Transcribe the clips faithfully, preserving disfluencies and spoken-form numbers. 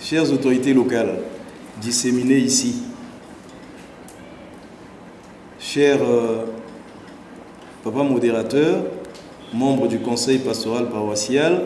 chères autorités locales disséminées ici, chers euh, papa modérateur, membres du conseil pastoral paroissial,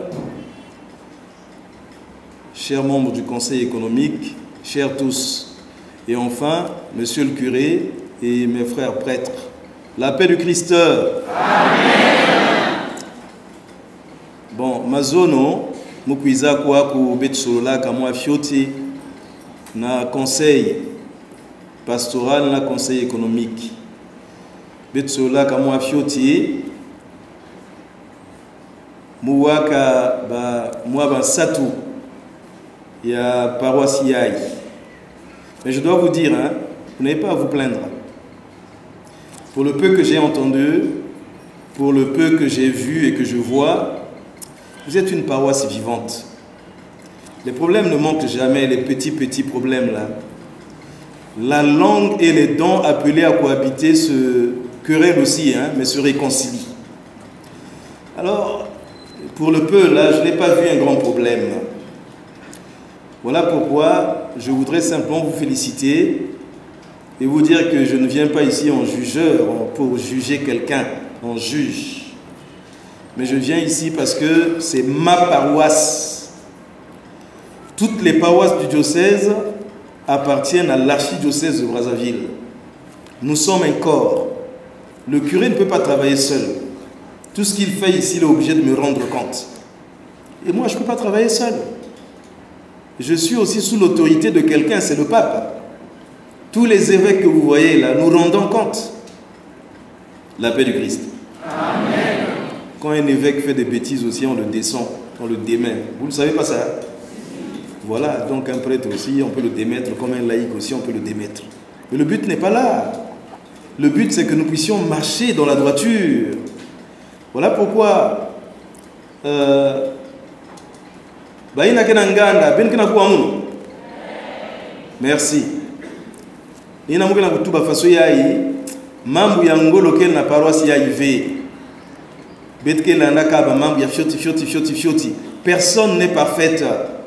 chers membres du conseil économique, chers tous, et enfin, monsieur le curé et mes frères prêtres, la paix du Christ. Amen. Bon, mazono, mukwiza kwa ku betsolola kamwa fioti na conseil pastoral na conseil économique. Betsolola kamwa fioti muwaka ba muaba satu ya paroisse Yai. Mais je dois vous dire, hein, vous n'avez pas à vous plaindre. Pour le peu que j'ai entendu, pour le peu que j'ai vu et que je vois, vous êtes une paroisse vivante. Les problèmes ne manquent jamais, les petits, petits problèmes là. La langue et les dons appelés à cohabiter se querellent aussi, hein, mais se réconcilient. Alors, pour le peu là, je n'ai pas vu un grand problème. Voilà pourquoi je voudrais simplement vous féliciter et vous dire que je ne viens pas ici en jugeur pour juger quelqu'un, en juge. Mais je viens ici parce que c'est ma paroisse. Toutes les paroisses du diocèse appartiennent à l'archidiocèse de Brazzaville. Nous sommes un corps. Le curé ne peut pas travailler seul. Tout ce qu'il fait ici, il est obligé de me rendre compte. Et moi, je ne peux pas travailler seul. Je suis aussi sous l'autorité de quelqu'un, c'est le pape. Tous les évêques que vous voyez là, nous rendons compte. La paix du Christ. Amen. Quand un évêque fait des bêtises aussi, on le descend, on le démet. Vous ne savez pas ça? Voilà, donc un prêtre aussi, on peut le démettre, comme un laïc aussi, on peut le démettre. Mais le but n'est pas là. Le but, c'est que nous puissions marcher dans la droiture. Voilà pourquoi... Euh, merci. Personne n'est parfaite.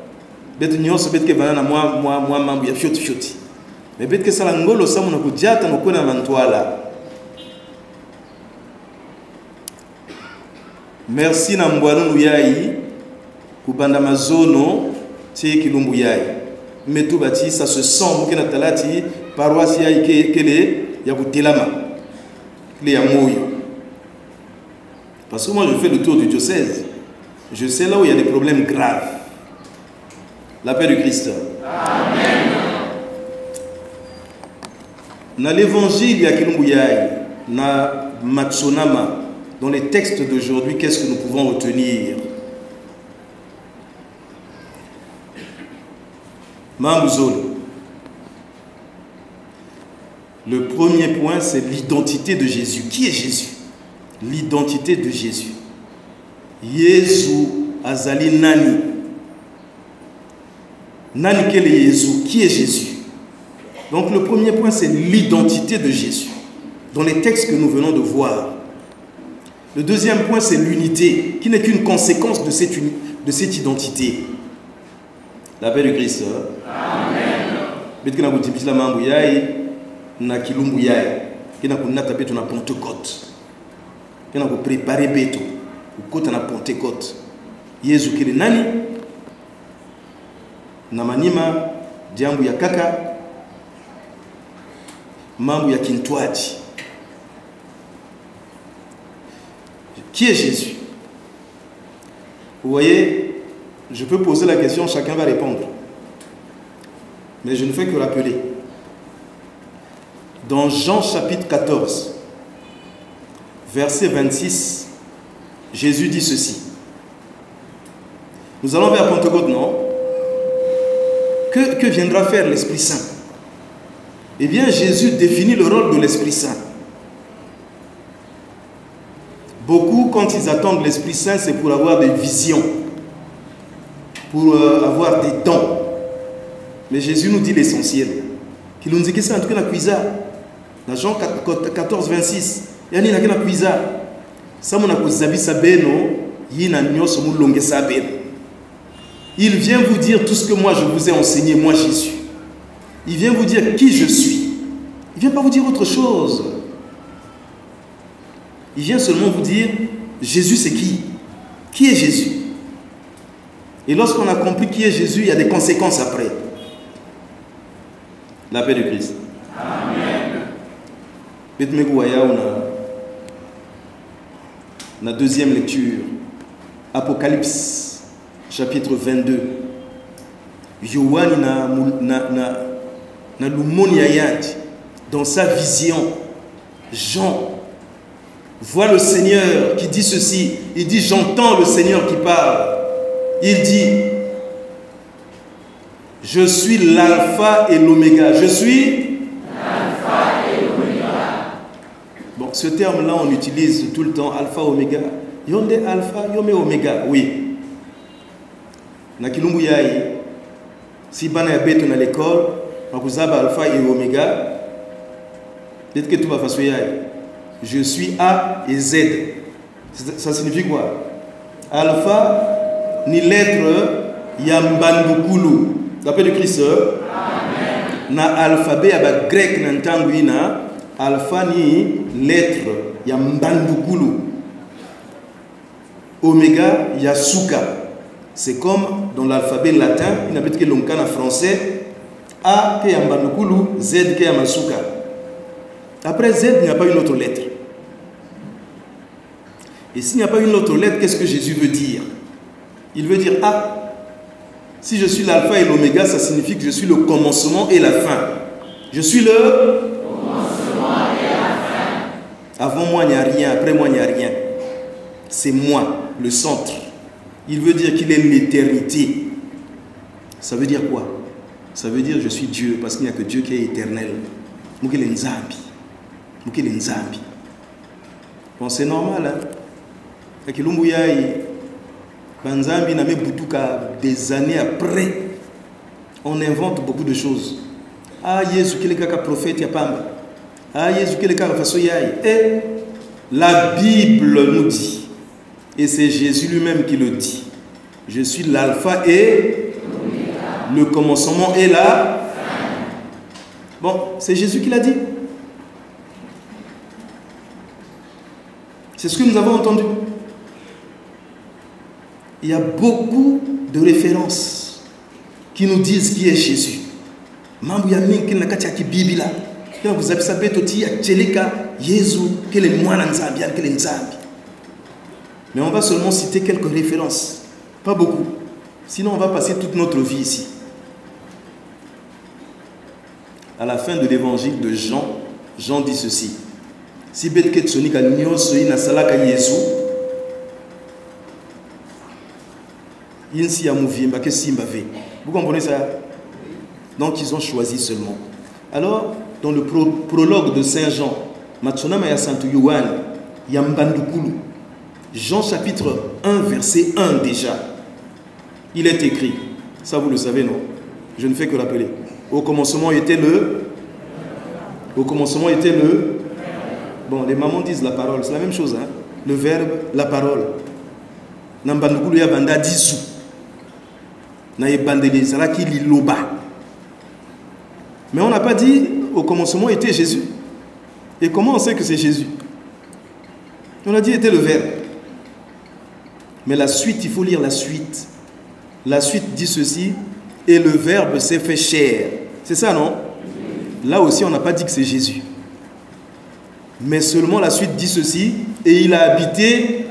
Merci Namboano Yai. Kubanda mazono ti kilumbu yai metu bati ça se sent mukena talati paroisse yai kele ya kutelama kele ya moyo. Parce que moi je fais le tour du diocèse, je sais là où il y a des problèmes graves. La paix du Christ. Amen. Dans l'évangile ya kilumbu yai na matsonama, dans les textes d'aujourd'hui, qu'est-ce que nous pouvons retenir? Le premier point, c'est l'identité de Jésus. Qui est Jésus? L'identité de Jésus. Jésus azali nani. Nani quel est Jésus? Qui est Jésus? Donc le premier point, c'est l'identité de Jésus, dans les textes que nous venons de voir. Le deuxième point, c'est l'unité, qui n'est qu'une conséquence de cette, de cette identité. La paix du Christ. Amen. Betkina kutibisha mambo yai na kilumbu yai. Kina kunata beto na Pentecôte. Kina ku préparer beto. Ukota na Pentecôte. Yesu kile nani? Na manima jambo ya kaka. Mambo ya kintwaji. Qui est Jésus? Vous voyez, je peux poser la question, chacun va répondre. Mais je ne fais que rappeler. Dans Jean chapitre quatorze, verset vingt-six, Jésus dit ceci. Nous allons vers Pentecôte, non? Que, que viendra faire l'Esprit Saint? Eh bien, Jésus définit le rôle de l'Esprit Saint. Beaucoup, quand ils attendent l'Esprit Saint, c'est pour avoir des visions, pour euh, avoir des dons. Mais Jésus nous dit l'essentiel. Qu'il nous dit que c'est en tout cas la cuisa. Dans Jean quatorze, vingt-six, il y a une cuisa. Ça, on a zabi sabeno, yina nyos mu longe sabeno. Il vient vous dire tout ce que moi je vous ai enseigné, moi Jésus. Il vient vous dire qui je suis. Il ne vient pas vous dire autre chose. Il vient seulement vous dire Jésus c'est qui? Qui est Jésus? Et lorsqu'on a compris qui est Jésus, il y a des conséquences après. La paix de Christ. Amen. La deuxième lecture, Apocalypse, chapitre vingt-deux. Yohani na na na na lumoni yayandi, dans sa vision, Jean voit le Seigneur qui dit ceci. Il dit, j'entends le Seigneur qui parle. Il dit, je suis l'alpha et l'oméga. Je suis l'alpha et l'oméga. Bon, ce terme-là, on utilise tout le temps, alpha, oméga. Yonde alpha, yome oméga. Oui. Na kilumbu yai, si bana yabeto na l'école, makuzaba alpha et oméga, peut-être que tout va faire yai. Je suis A et Z. Ça signifie quoi? Alpha, ni lettre, yambandukulu. D'après le Christ, na alphabet aba grec nantanguina, alpha ni lettre, yambandukulu. Oméga, yasuka. C'est comme dans l'alphabet latin, il n'a pas que l'onkan en français, A que yambandukulu, Z que yamasuka. Après Z, il n'y a pas une autre lettre. Et s'il n'y a pas une autre lettre, qu'est-ce que Jésus veut dire? Il veut dire, ah, si je suis l'alpha et l'oméga, ça signifie que je suis le commencement et la fin. Je suis le commencement et la fin. Avant moi, il n'y a rien. Après moi, il n'y a rien. C'est moi, le centre. Il veut dire qu'il est l'éternité. Ça veut dire quoi? Ça veut dire je suis Dieu, parce qu'il n'y a que Dieu qui est éternel. Mukele Nzambi. Mukele Nzambi. Bon, c'est normal, hein? Kakilumbu yai, Banzambi n'a même butuka des années après. On invente beaucoup de choses. Ah, Jésus, quel est le prophète, Yapamba. Ah, Jésus, quel est le façon yai. Et la Bible nous dit, et c'est Jésus lui-même qui le dit, je suis l'alpha et le commencement et la fin. Bon, c'est Jésus qui l'a dit. C'est ce que nous avons entendu. Il y a beaucoup de références qui nous disent qui est Jésus. Mais on va seulement citer quelques références. Pas beaucoup. Sinon on va passer toute notre vie ici. À la fin de l'évangile de Jean, Jean dit ceci. Si Betket Sonika Nyos na Salaka Yesu, Insi Amouvimba, que Simbave. Vous comprenez ça? Donc ils ont choisi seulement. Alors, dans le pro prologue de Saint Jean, Matsonama ya Santo Yohan, Yambandukulu, Jean chapitre un, verset un déjà, il est écrit, ça vous le savez, non? Je ne fais que rappeler. Au commencement était le... Au commencement était le... Bon, les mamans disent la parole, c'est la même chose, hein? Le verbe, la parole. Nambandukulu ya banda disu. Na yebandeli zalaki liloba. Mais on n'a pas dit au commencement était Jésus. Et comment on sait que c'est Jésus? On a dit était le verbe. Mais la suite, il faut lire la suite. La suite dit ceci, et le verbe s'est fait chair. C'est ça, non? Là aussi, on n'a pas dit que c'est Jésus. Mais seulement la suite dit ceci, et il a habité.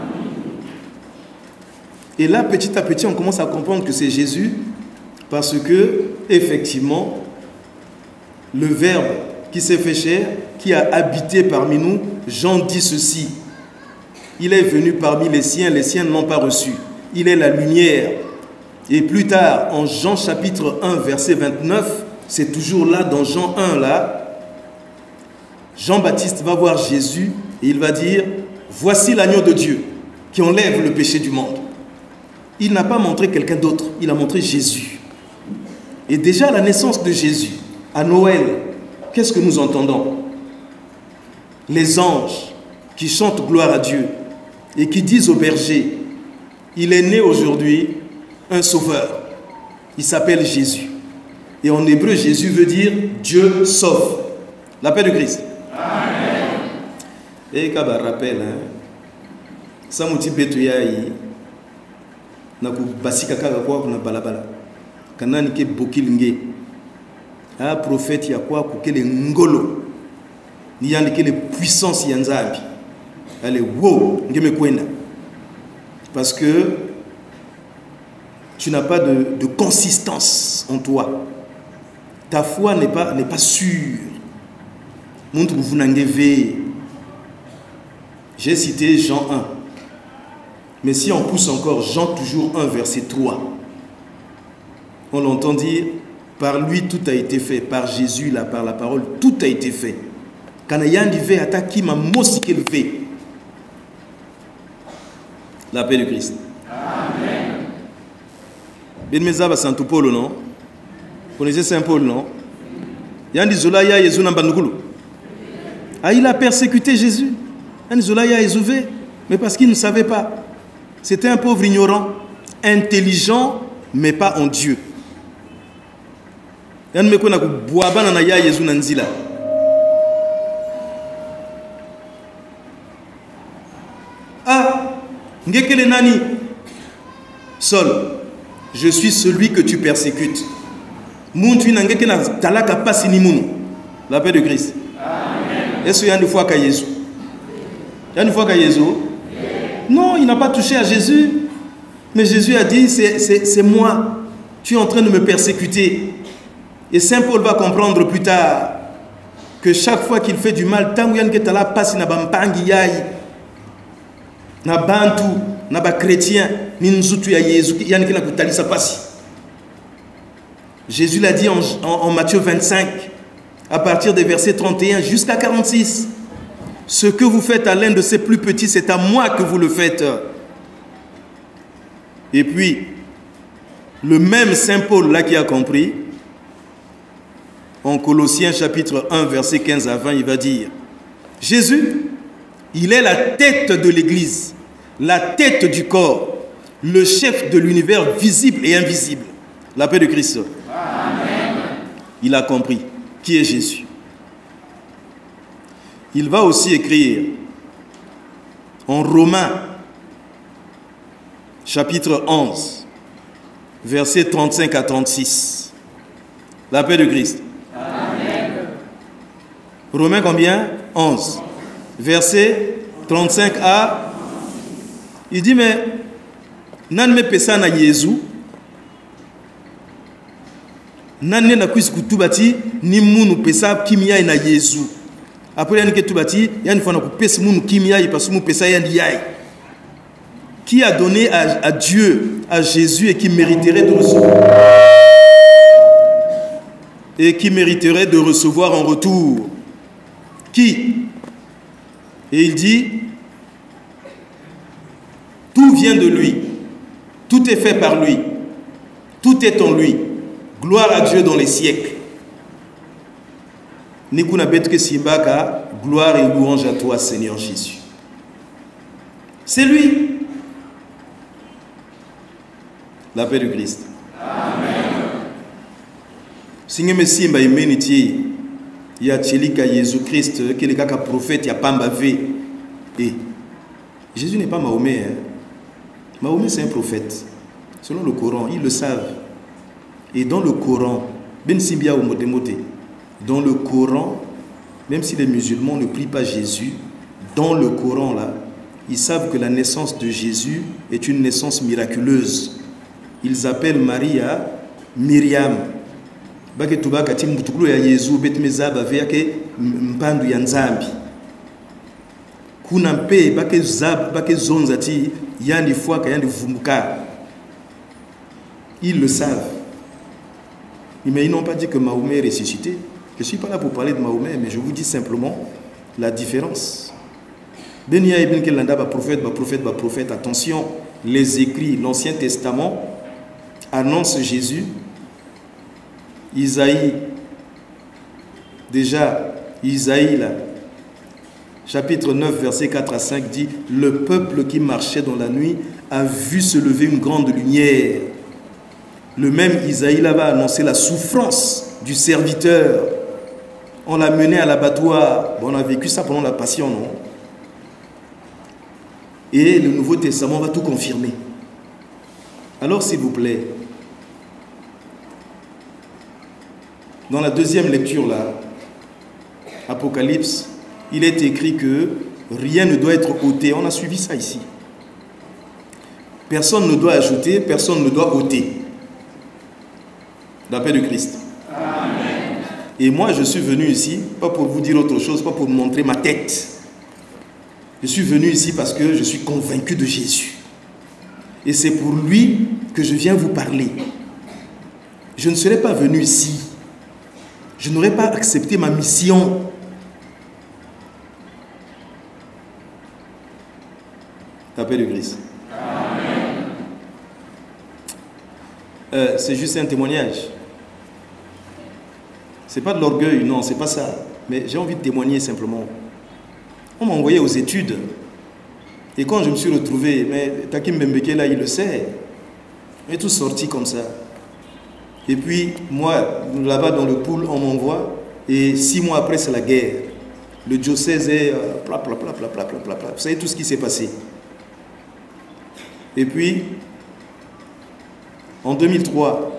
Et là, petit à petit, on commence à comprendre que c'est Jésus, parce que, effectivement, le verbe qui s'est fait chair, qui a habité parmi nous, Jean dit ceci. Il est venu parmi les siens, les siens ne l'ont pas reçu. Il est la lumière. Et plus tard, en Jean chapitre un, verset vingt-neuf, c'est toujours là, dans Jean un, là, Jean-Baptiste va voir Jésus et il va dire, voici l'agneau de Dieu qui enlève le péché du monde. Il n'a pas montré quelqu'un d'autre, il a montré Jésus. Et déjà à la naissance de Jésus, à Noël, qu'est-ce que nous entendons? Les anges qui chantent gloire à Dieu et qui disent aux bergers, il est né aujourd'hui un sauveur. Il s'appelle Jésus. Et en hébreu, Jésus veut dire Dieu sauve. La paix de Christ. Amen. Et quand on rappelle, ça m'a dit que na kubasika kaka kwa kuna balabala kanani ke bokilinge a prophète ya kwa kukele ngolo ni yandi kele puissance ya nzambi allez wow ngeme kwenda parce que tu n'as pas de, de consistance en toi, ta foi n'est pas n'est pas sûre. Montre vous n'engagez. J'ai cité Jean un. Mais si on pousse encore, Jean toujours un, verset trois, on l'entend dire, par lui tout a été fait, par Jésus, là, par la parole, tout a été fait. Quand il y a un divé, attaque m'a mossi qu'il fait. La paix de Christ. Amen. Bien mezaba Saint Paul, non? Vous connaissez Saint Paul, non? Il y a un dizola, il y a Jésus dans Bandoukoulou. Ah, il a persécuté Jésus. Un dizola, il y a Jésus, mais parce qu'il ne savait pas. C'était un pauvre ignorant, intelligent, mais pas en Dieu. Ah, ngekele nani? Saul, je suis celui que tu persécutes. La paix de Christ. Est-ce qu'il y a une fois qu'à Jésus? Il y a une fois qu'à Jésus? Non, il n'a pas touché à Jésus. Mais Jésus a dit, c'est moi. Tu es en train de me persécuter. Et Saint Paul va comprendre plus tard que chaque fois qu'il fait du mal, tant qu'il y a passe na bampangi yai, na bantu, na ba chrétien, ni nzutu ya Jésus, il y a na kutali sa passe. Jésus l'a dit en, en, en Matthieu vingt-cinq, à partir des versets trente et un jusqu'à quarante-six. Ce que vous faites à l'un de ces plus petits, c'est à moi que vous le faites. Et puis, le même Saint Paul, là qui a compris, en Colossiens chapitre un, verset quinze à vingt, il va dire, Jésus, il est la tête de l'Église, la tête du corps, le chef de l'univers visible et invisible. La paix de Christ. Amen. Il a compris qui est Jésus. Il va aussi écrire en Romains, chapitre onze, versets trente-cinq à trente-six. La paix de Christ. Amen. Romains combien? onze. Verset trente-cinq à... Il dit, mais nan me pesa na Jésus, nan ne na kuis kutubati ni munu pesa kimia na Jésus. Après, il y a une fois qui a donné à, à Dieu, à Jésus, et qui mériterait de recevoir. Et qui mériterait de recevoir en retour. Qui? Et il dit, tout vient de lui. Tout est fait par lui. Tout est en lui. Gloire à Dieu dans les siècles. Nikuna betke simbaka, gloire et louange à toi, Seigneur Jésus. C'est lui. La paix de Christ. Amen. Singeme simba imeniti ya tchelika Jésus Christ, qui est le prophète, ya pamba ve. Et Jésus n'est pas Mahomet. Hein. Mahomet c'est un prophète. Selon le Coran, ils le savent. Et dans le Coran, ben simbia ou modemote. Dans le Coran, même si les musulmans ne prient pas Jésus, dans le Coran, là, ils savent que la naissance de Jésus est une naissance miraculeuse. Ils appellent Maria Myriam. Ils le savent. Mais ils n'ont pas dit que Mahomet est ressuscité. Je ne suis pas là pour parler de Mahomet, mais je vous dis simplement la différence. Benia Ibn Kelanda, prophète, prophète, prophète, attention, les écrits, l'Ancien Testament annonce Jésus. Isaïe, déjà, Isaïe, là, chapitre neuf, verset quatre à cinq, dit, le peuple qui marchait dans la nuit a vu se lever une grande lumière. Le même Isaïe là va annoncer la souffrance du serviteur. On l'a mené à l'abattoir. Bon, on a vécu ça pendant la Passion, non? Et le Nouveau Testament va tout confirmer. Alors, s'il vous plaît, dans la deuxième lecture, là, Apocalypse, il est écrit que rien ne doit être ôté. On a suivi ça ici. Personne ne doit ajouter, personne ne doit ôter. La paix de Christ. Amen. Et moi, je suis venu ici, pas pour vous dire autre chose, pas pour vous montrer ma tête. Je suis venu ici parce que je suis convaincu de Jésus. Et c'est pour lui que je viens vous parler. Je ne serais pas venu ici. Je n'aurais pas accepté ma mission. La paix de Christ. Amen. Euh, c'est juste un témoignage. C'est pas de l'orgueil, non, c'est pas ça. Mais j'ai envie de témoigner simplement. On m'a envoyé aux études. Et quand je me suis retrouvé, mais Takim Mbembeke là, il le sait. On est tous sortis comme ça. Et puis, moi, là-bas dans le pool, on m'envoie. Et six mois après, c'est la guerre. Le diocèse est... Euh, pla, pla, pla, pla, pla, pla, pla, pla. Vous savez tout ce qui s'est passé. Et puis, en deux mille trois,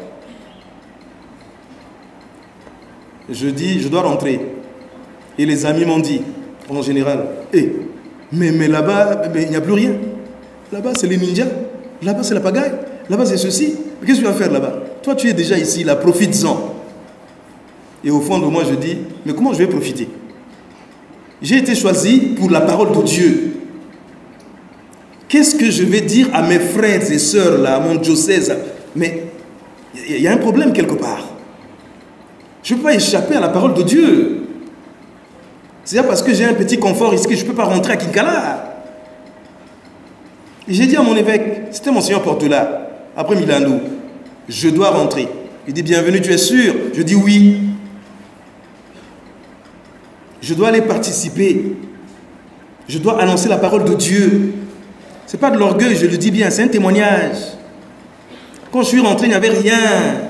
je dis, je dois rentrer. Et les amis m'ont dit, en général, hey, mais, mais là-bas, il n'y a plus rien. Là-bas, c'est les ninjas. Là-bas, c'est la pagaille. Là-bas, c'est ceci. Qu'est-ce que tu vas faire là-bas? Toi, tu es déjà ici, là, profites-en. Et au fond de moi, je dis, mais comment je vais profiter? J'ai été choisi pour la parole de Dieu. Qu'est-ce que je vais dire à mes frères et sœurs, là, à mon diocèse? Mais il y a un problème quelque part. Je ne peux pas échapper à la parole de Dieu. C'est parce que j'ai un petit confort ici que je ne peux pas rentrer à Kinkala. Et j'ai dit à mon évêque, c'était Monseigneur Portela, après Milano, je dois rentrer. Il dit, bienvenue, tu es sûr? Je dis oui. Je dois aller participer. Je dois annoncer la parole de Dieu. Ce n'est pas de l'orgueil, je le dis bien, c'est un témoignage. Quand je suis rentré, il n'y avait rien.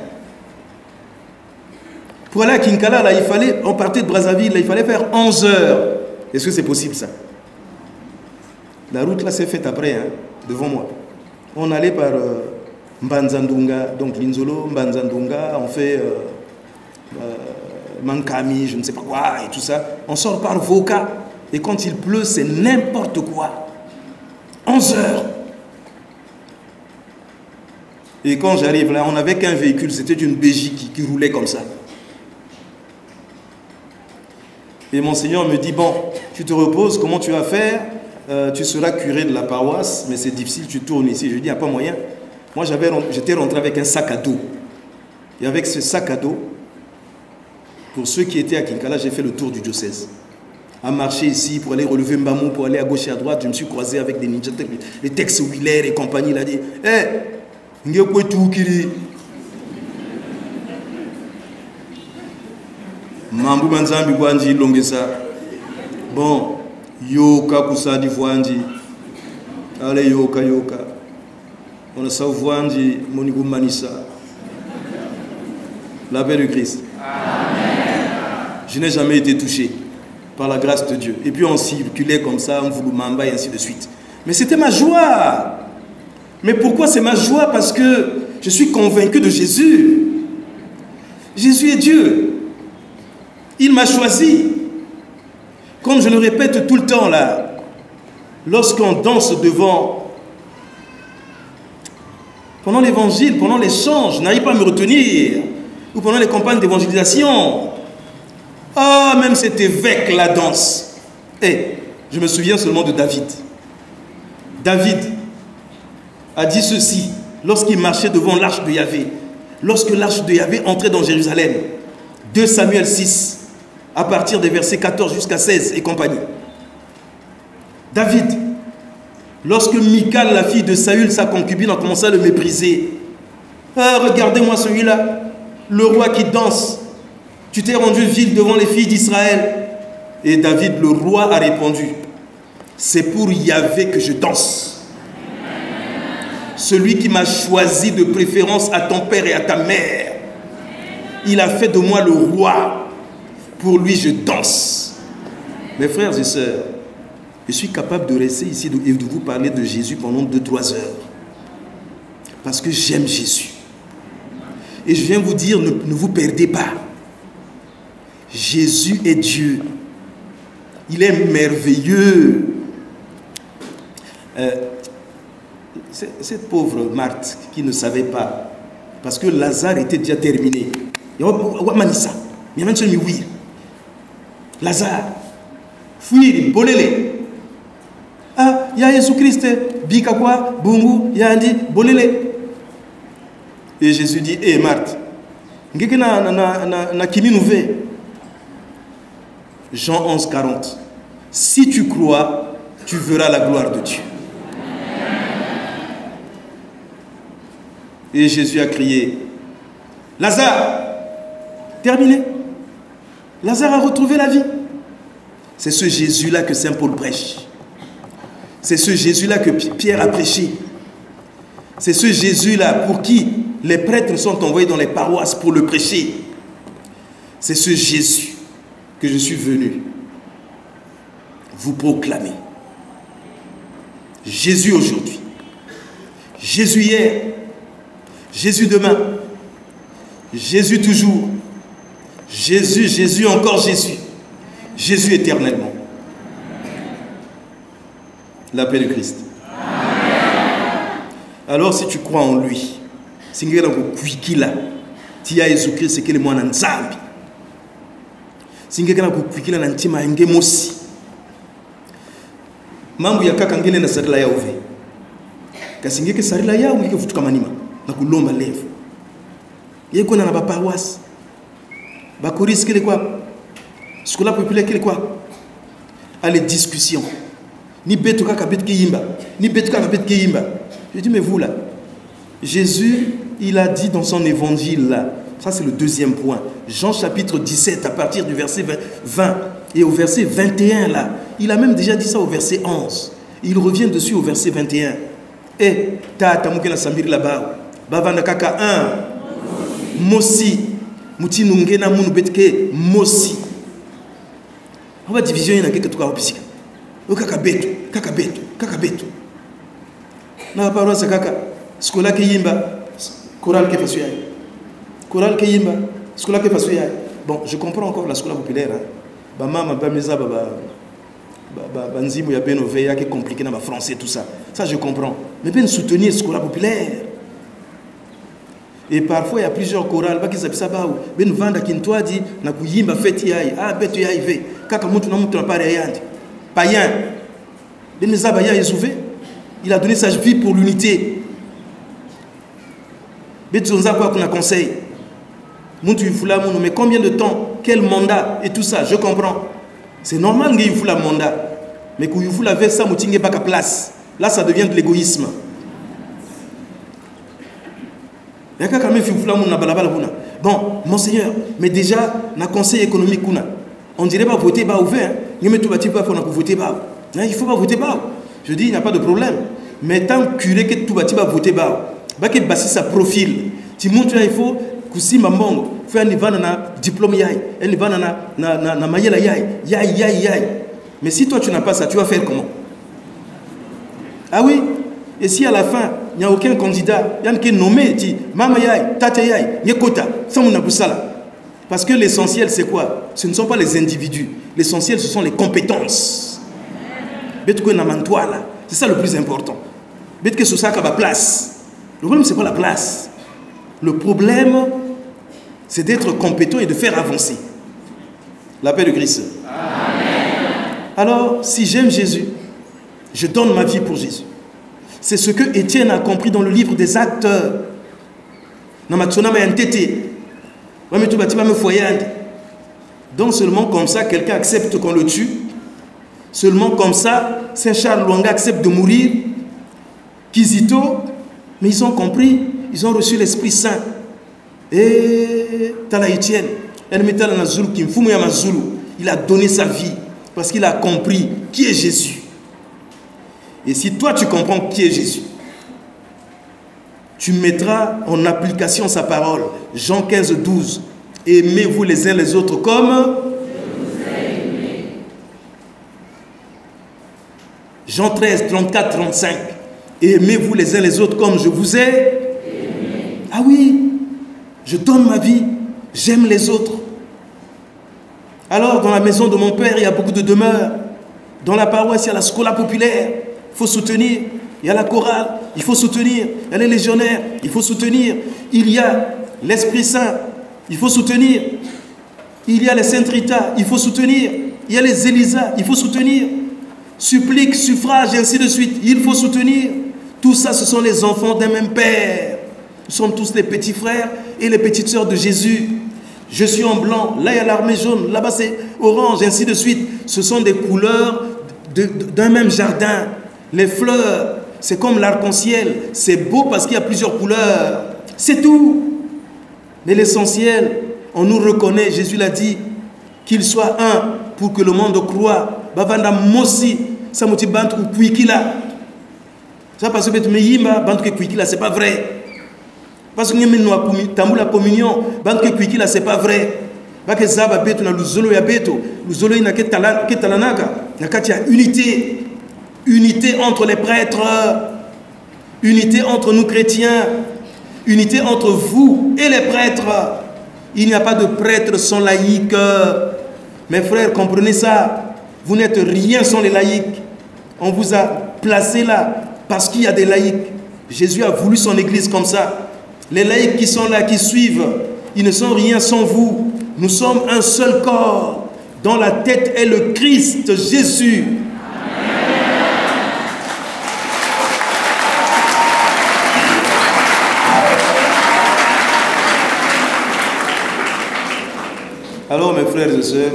Pour aller à Kinkala, là, il fallait, on partait de Brazzaville, là, il fallait faire onze heures. Est-ce que c'est possible ça? La route là s'est faite après, hein, devant moi. On allait par euh, Mbanzandunga, donc Linzolo, Mbanzandunga, on fait euh, euh, Mankami, je ne sais pas quoi, et tout ça. On sort par Voka, et quand il pleut, c'est n'importe quoi. onze heures. Et quand j'arrive là, on n'avait qu'un véhicule, c'était une B J qui, qui roulait comme ça. Et mon Seigneur me dit, bon, tu te reposes, comment tu vas faire? euh, Tu seras curé de la paroisse, mais c'est difficile, tu tournes ici. Je lui dis, il n'y a pas moyen. Moi, j'étais rentré avec un sac à dos. Et avec ce sac à dos, pour ceux qui étaient à Kinkala, j'ai fait le tour du diocèse. À marcher ici, pour aller relever Mbamou, pour aller à gauche et à droite, je me suis croisé avec des ninjas, les Tex Wheeler et compagnie. Il a dit, hé, hey, tout kiri. Mambu Manzambi Gwanji Longesa. Bon, Yoka Kusadi Vwanji. Allez, Yoka, Yoka. On a ça Vwanji, Monigu Manissa. La paix de Christ. Amen. Je n'ai jamais été touché par la grâce de Dieu. Et puis on circulait comme ça, on voulait mamba et ainsi de suite. Mais c'était ma joie. Mais pourquoi c'est ma joie? Parce que je suis convaincu de Jésus. Jésus est Dieu. Il m'a choisi. Comme je le répète tout le temps là, lorsqu'on danse devant, pendant l'évangile, pendant l'échange, je n'arrive pas à me retenir, ou pendant les campagnes d'évangélisation, ah, oh, même cet évêque la danse. Eh, hey, je me souviens seulement de David. David a dit ceci lorsqu'il marchait devant l'arche de Yahvé, lorsque l'arche de Yahvé entrait dans Jérusalem. deux Samuel six. À partir des versets quatorze jusqu'à seize et compagnie. David, lorsque Michal, la fille de Saül, sa concubine, a commencé à le mépriser. Ah, regardez-moi celui-là, le roi qui danse. Tu t'es rendu vil devant les filles d'Israël. Et David, le roi, a répondu, c'est pour Yahvé que je danse. celui qui m'a choisi de préférence à ton père et à ta mère. Il a fait de moi le roi. Pour lui, je danse. Mes frères et sœurs, je suis capable de rester ici et de vous parler de Jésus pendant deux trois heures. Parce que j'aime Jésus. Et je viens vous dire, ne, ne vous perdez pas. Jésus est Dieu. Il est merveilleux. Euh, cette pauvre Marthe qui ne savait pas, parce que Lazare était déjà terminé. Lazare, fuir, bolele. Ah, il y a Jésus-Christ, bikakwa, bungu, yandi, bolele. Et Jésus dit, hé hey, Marthe, na na na na kimi nouvé. Jean onze, quarante. Si tu crois, tu verras la gloire de Dieu. Et Jésus a crié, Lazare, terminé. Lazare a retrouvé la vie. C'est ce Jésus-là que Saint Paul prêche. C'est ce Jésus-là que Pierre a prêché. C'est ce Jésus-là pour qui les prêtres sont envoyés dans les paroisses pour le prêcher. C'est ce Jésus que je suis venu vous proclamer. Jésus aujourd'hui, Jésus hier, Jésus demain, Jésus toujours, Jésus, Jésus encore Jésus, Jésus éternellement. La paix de Christ. Alors si tu crois en lui, si tu as Jésus-Christ, c'est qu'il est mon Nzambi. Si tu as Jésus-Christ, c'est qu'il est mon Nzambi. Mambo ya kaka ngene na sarila ya uve. Kasingeke sarila ya ngeke futuka manima na kulomba levu. Yeko na ba paroisse. Ba koris kile kwa. Scola populaire kile kwa. Allez discussion. Ni betu kaka betu ki yimba, ni betu kaka betu ki yimba. Je dis mais vous là, Jésus, il a dit dans son évangile là. Ça c'est le deuxième point. Jean chapitre dix-sept à partir du verset vingt et au verset vingt et un là. Il a même déjà dit ça au verset onze. Il revient dessus au verset vingt et un. Eh, ta tamuke na sambiri là-bas. Bavanda kaka un. Mosi. Muti nungena munu betke mosi. On va division ina keke tuka opisika. O kaka betu, kaka betu, kaka betu. Na parole sa kaka. Skola ke yimba. Choral ke fasu yayi. Choral ke yimba. Skola ke fasu yayi. Bon, je comprends encore la scola populaire. Hein. Ba mama ba meza ba ba Banzimo ya ben oveya qui est compliqué dans le français tout ça. Ça je comprends. Mais bien soutenir ce chorale populaire. Et parfois il y a plusieurs chorales qui s'appellent ça baou. Ben vanda kintoa dit na kuyimba feti yayi. Ah betu yayi ve. Kaka mutu na mutu na pare yandi. Païen. Ben zaba ya Yesouvé. Il a donné sa vie pour l'unité. Betu zonza quoi qu'on a conseil. Mutu yufula munu mais combien de temps, quel mandat et tout ça, je comprends. C'est normal qu'il faut la mandat. Mais quand il faut la verse, ça ne pas qu'à place. Là, ça devient de l'égoïsme. Bon, monseigneur, mais déjà, dans le conseil économique, on ne dirait pas voter bas ouvert. Il ne faut pas voter bas. Il ne faut pas voter bas. Je dis, il n'y a pas de problème. Mais tant curé que tout va voter bas, il faut que ça profil. Tu montres il faut que si ma monde fait un niveau na diplôme yai, un niveau na na na na mayela yai, yai yai yai. Mais si toi tu n'as pas ça, tu vas faire comment? Ah oui. Et si à la fin il n'y a aucun candidat, il y a un qui est nommé, dit mama yai, tata yai, yekota, ça mon abusala. Parce que l'essentiel c'est quoi? Ce ne sont pas les individus. L'essentiel ce sont les compétences. Betko na mantoa là, c'est ça le plus important. Betko sur ça la place. Le problème c'est pas la place. Le problème c'est d'être compétent et de faire avancer. La paix de Christ. Amen. Alors, si j'aime Jésus, je donne ma vie pour Jésus. C'est ce que Étienne a compris dans le livre des Actes. Donc seulement comme ça, quelqu'un accepte qu'on le tue. Seulement comme ça, Saint Charles Lwanga accepte de mourir. Kizito, mais ils ont compris, ils ont reçu l'Esprit Saint. Et Tala Etienne, il a donné sa vie parce qu'il a compris qui est Jésus. Et si toi tu comprends qui est Jésus, tu mettras en application sa parole. Jean quinze, douze. Aimez-vous les uns les autres comme je vous ai aimé. Jean treize, trente-quatre, trente-cinq. Aimez-vous les uns les autres comme je vous ai aimé. Ah oui, je donne ma vie, j'aime les autres. Alors, dans la maison de mon père, il y a beaucoup de demeures. Dans la paroisse, il y a la scola populaire, il faut soutenir. Il y a la chorale, il faut soutenir. Il y a les légionnaires, il faut soutenir. Il y a l'Esprit Saint, il faut soutenir. Il y a les Saintes Rita, il faut soutenir. Il y a les Élisa, il faut soutenir. Supplique, suffrage, et ainsi de suite, il faut soutenir. Tout ça, ce sont les enfants d'un même Père. Nous sommes tous les petits frères et les petites sœurs de Jésus. Je suis en blanc, là il y a l'armée jaune, là-bas c'est orange, et ainsi de suite. Ce sont des couleurs d'un même jardin. Les fleurs, c'est comme l'arc-en-ciel. C'est beau parce qu'il y a plusieurs couleurs. C'est tout. Mais l'essentiel, on nous reconnaît, Jésus l'a dit, qu'il soit un pour que le monde croit. Bavanda mosi, ça m'a dit bantu kuikila. Ça parce que me yimba bantu kuikila, c'est pas vrai. Parce que nous avons la communion, bantu kuikila, c'est pas vrai. Parce que zaba beto na luzolo ya beto, luzolo ina ke talanaka, nakati ya unité. Unité entre les prêtres, unité entre nous chrétiens, unité entre vous et les prêtres. Il n'y a pas de prêtres sans laïcs. Mes frères, comprenez ça. Vous n'êtes rien sans les laïcs. On vous a placé là parce qu'il y a des laïcs. Jésus a voulu son église comme ça. Les laïcs qui sont là, qui suivent, ils ne sont rien sans vous. Nous sommes un seul corps dont la tête est le Christ Jésus. Alors mes frères et sœurs,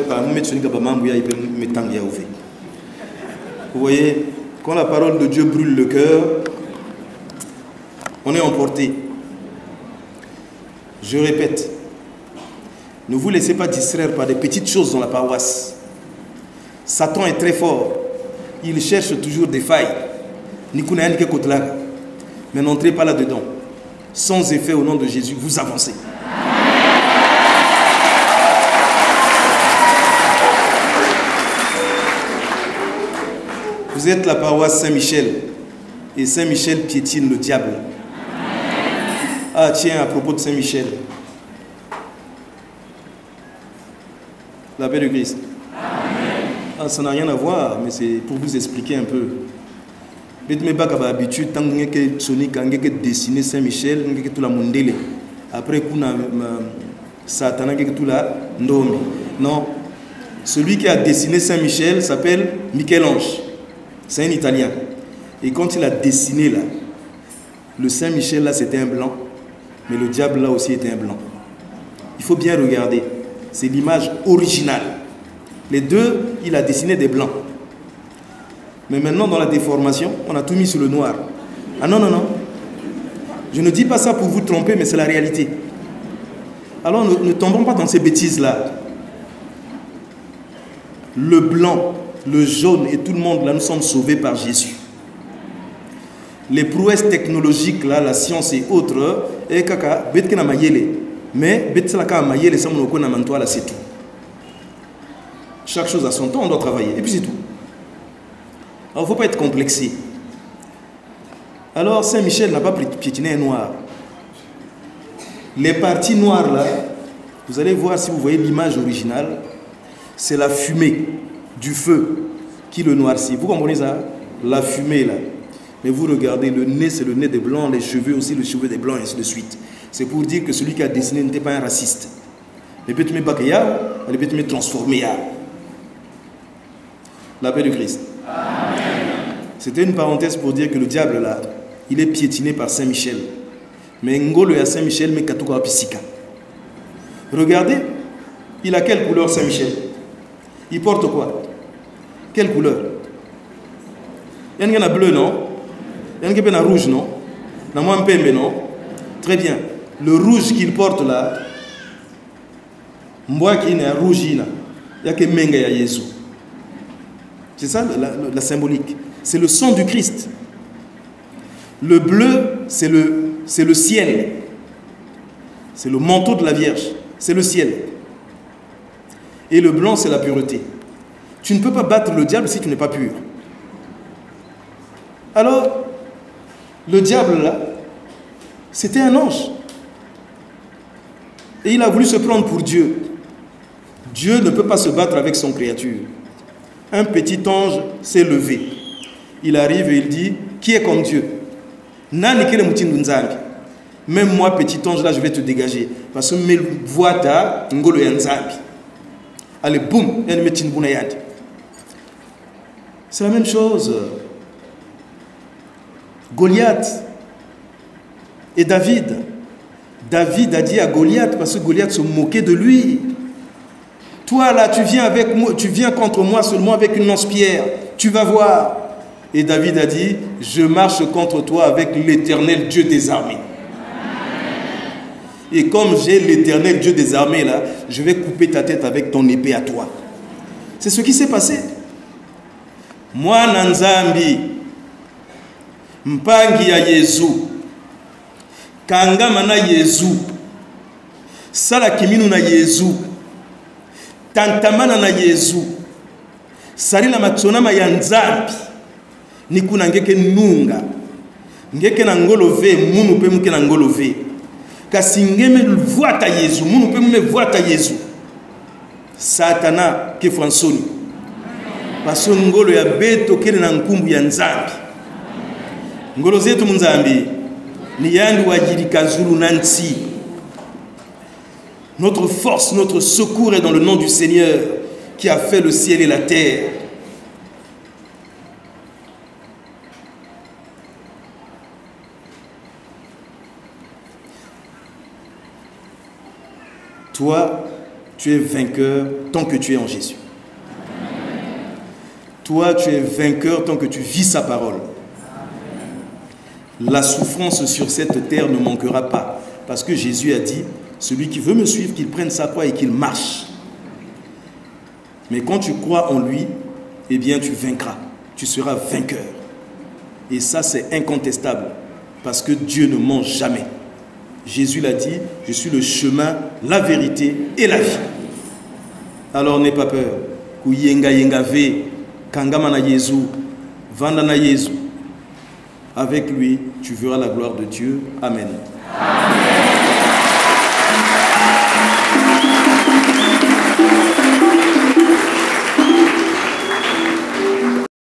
vous voyez, quand la parole de Dieu brûle le cœur, on est emporté. Je répète, ne vous laissez pas distraire par des petites choses dans la paroisse. Satan est très fort. Il cherche toujours des failles. Mais n'entrez pas là-dedans. Sans effet, au nom de Jésus, vous avancez. Vous êtes la paroisse Saint-Michel. Et Saint-Michel piétine le diable. Ah tiens, à propos de Saint-Michel. La paix de Christ. Ah, ça n'a rien à voir, mais c'est pour vous expliquer un peu. Habitude, tant que Sonic a dessiné Saint-Michel, tout la mondele. Après, Satan a tout la ndomi. Non. Celui qui a dessiné Saint-Michel s'appelle Michel-Ange. C'est un Italien. Et quand il a dessiné là, le Saint-Michel là c'était un blanc, mais le diable là aussi était un blanc. Il faut bien regarder. C'est l'image originale. Les deux, il a dessiné des blancs. Mais maintenant dans la déformation, on a tout mis sur le noir. Ah non, non, non. Je ne dis pas ça pour vous tromper, mais c'est la réalité. Alors ne, ne tombons pas dans ces bêtises là. Le blanc, le jaune et tout le monde, là, nous sommes sauvés par Jésus. Les prouesses technologiques, là, la science et autres, et kaka, bet na mayele. Mais bet la ka mayele, ça mon na mantoa là, c'est tout. Chaque chose à son temps, on doit travailler. Et puis c'est tout. Alors, il ne faut pas être complexé. Alors, Saint-Michel n'a pas piétiné un noir. Les parties noires, là, vous allez voir si vous voyez l'image originale, c'est la fumée du feu qui le noircit. Vous comprenez ça? La fumée là. Mais vous regardez, le nez c'est le nez des blancs, les cheveux aussi le cheveu des blancs et ainsi de suite. C'est pour dire que celui qui a dessiné n'était pas un raciste. Mais peut-être me il peut me transformer. La paix de Christ. C'était une parenthèse pour dire que le diable là, il est piétiné par Saint-Michel. Mais Ngolo à Saint-Michel, mais Katouka Pisika. Regardez, il a quelle couleur Saint-Michel? Il porte quoi? Quelle couleur? Il y en a bleu, non? Il y en a rouge, non? Il y en a un peu, non? Très bien. Le rouge qu'il porte là, moi qui est rouge, il y a que Menga ya Jésus. C'est ça la, la, la symbolique. C'est le sang du Christ. Le bleu, c'est le c'est le ciel. C'est le manteau de la Vierge. C'est le ciel. Et le blanc, c'est la pureté. Tu ne peux pas battre le diable si tu n'es pas pur. Alors, le diable, là, c'était un ange. Et il a voulu se prendre pour Dieu. Dieu ne peut pas se battre avec son créature. Un petit ange s'est levé. Il arrive et il dit, qui est comme Dieu? Même moi, petit ange, là, je vais te dégager. Parce que mes voix ta ngolo yanzambi. Allez, boum, c'est la même chose. Goliath et David. David a dit à Goliath, parce que Goliath se moquait de lui. Toi là, tu viens, avec moi, tu viens contre moi seulement avec une lance-pierre. Tu vas voir. Et David a dit, je marche contre toi avec l'Éternel Dieu des armées. Et comme j'ai l'Éternel Dieu des armées là, je vais couper ta tête avec ton épée à toi. C'est ce qui s'est passé. Moi, Nanzambi, Mpangi ya Yezu, Kangama na Yezu, Sala Kiminu na Yezu, Tantamana na Yezu, Sarila Matsonama ya Nzambi, Nikuna ngeke nunga, ngeke na ngolove, munu pe muke na ngolove. Kasi ngeme vuata Yezu, munu pe mume vuata Yezu. Satana ke Fransoni. Paso ngolo ya beto kele na nkumbu ya Nzambi. Ngolo zetu Nzambi ni yandu wajirika zulu nanti. Notre force, notre secours est dans le nom du Seigneur qui a fait le ciel et la terre. Toi, tu es vainqueur tant que tu es en Jésus. Toi, tu es vainqueur tant que tu vis sa parole. La souffrance sur cette terre ne manquera pas. Parce que Jésus a dit, celui qui veut me suivre, qu'il prenne sa croix et qu'il marche. Mais quand tu crois en lui, eh bien tu vaincras. Tu seras vainqueur. Et ça, c'est incontestable. Parce que Dieu ne ment jamais. Jésus l'a dit, je suis le chemin, la vérité et la vie. Alors n'aie pas peur. Kuyenga yenga ve, kangama na Yesu, vanda na Yesu. Avec lui, tu verras la gloire de Dieu. Amen. Amen.